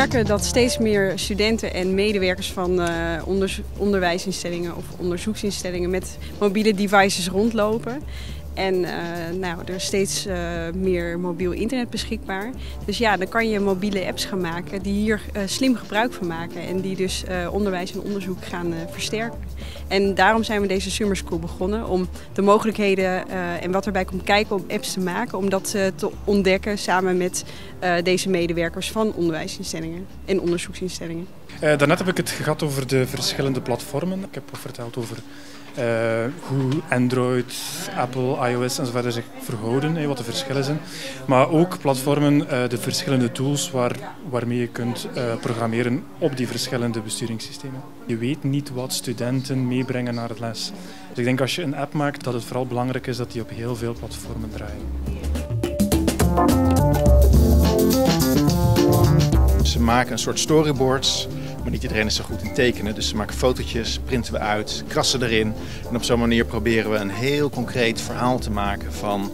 merken dat steeds meer studenten en medewerkers van onderwijsinstellingen of onderzoeksinstellingen met mobiele devices rondlopen. En er is steeds meer mobiel internet beschikbaar. Dus ja, dan kan je mobiele apps gaan maken die hier slim gebruik van maken. En die dus onderwijs en onderzoek gaan versterken. En daarom zijn we deze Summer School begonnen. Om de mogelijkheden en wat erbij komt kijken om apps te maken. Om dat te ontdekken samen met deze medewerkers van onderwijsinstellingen en onderzoeksinstellingen. Daarnet heb ik het gehad over de verschillende platformen. Ik heb verteld over hoe Android, Apple, iOS enzovoort zich verhouden, wat de verschillen zijn. Maar ook platformen, de verschillende tools waarmee je kunt programmeren op die verschillende besturingssystemen. Je weet niet wat studenten meebrengen naar de les. Dus ik denk als je een app maakt dat het vooral belangrijk is dat die op heel veel platformen draaien. Ze maken een soort storyboards, maar niet iedereen is zo goed in tekenen. Dus ze maken fotootjes, printen we uit, krassen erin. En op zo'n manier proberen we een heel concreet verhaal te maken van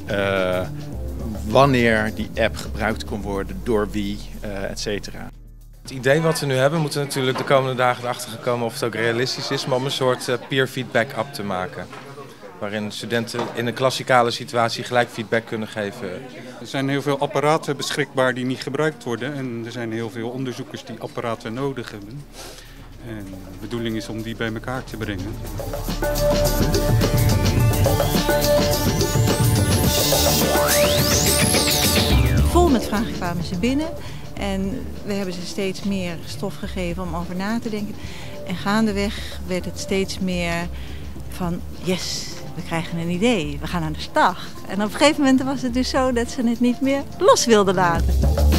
wanneer die app gebruikt kon worden, door wie, et cetera. Het idee wat we nu hebben, moeten we natuurlijk de komende dagen erachter komen of het ook realistisch is, maar om een soort peer feedback app te maken. Waarin studenten in een klassikale situatie gelijk feedback kunnen geven. Er zijn heel veel apparaten beschikbaar die niet gebruikt worden. En er zijn heel veel onderzoekers die apparaten nodig hebben. En de bedoeling is om die bij elkaar te brengen. Vol met vragen kwamen ze binnen. En we hebben ze steeds meer stof gegeven om over na te denken. En gaandeweg werd het steeds meer van yes, we krijgen een idee, we gaan aan de slag. En op een gegeven moment was het dus zo dat ze het niet meer los wilden laten.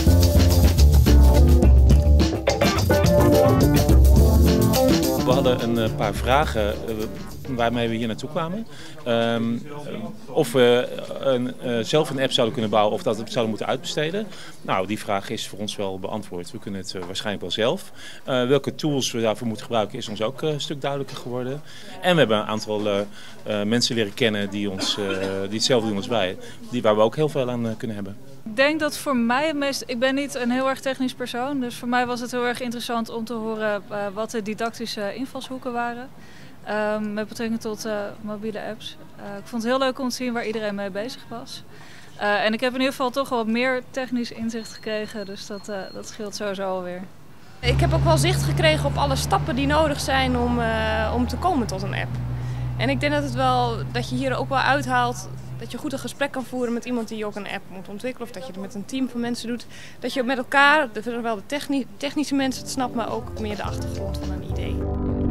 We hadden een paar vragen waarmee we hier naartoe kwamen. Of we zelf een app zouden kunnen bouwen of dat we het zouden moeten uitbesteden. Nou, die vraag is voor ons wel beantwoord. We kunnen het waarschijnlijk wel zelf. Welke tools we daarvoor moeten gebruiken is ons ook een stuk duidelijker geworden. En we hebben een aantal mensen leren kennen die hetzelfde doen als wij. Waar we ook heel veel aan kunnen hebben. Ik denk dat voor mij het meest... Ik ben niet een heel erg technisch persoon. Dus voor mij was het heel erg interessant om te horen wat de didactische invalshoeken waren. Met betrekking tot mobiele apps. Ik vond het heel leuk om te zien waar iedereen mee bezig was. En ik heb in ieder geval toch wel wat meer technisch inzicht gekregen. Dus dat scheelt sowieso alweer. Ik heb ook wel zicht gekregen op alle stappen die nodig zijn om te komen tot een app. En ik denk dat je hier ook wel uithaalt dat je goed een gesprek kan voeren met iemand die ook een app moet ontwikkelen. Of dat je het met een team van mensen doet. Dat je met elkaar, zowel de technische mensen het snapt, maar ook meer de achtergrond van een idee.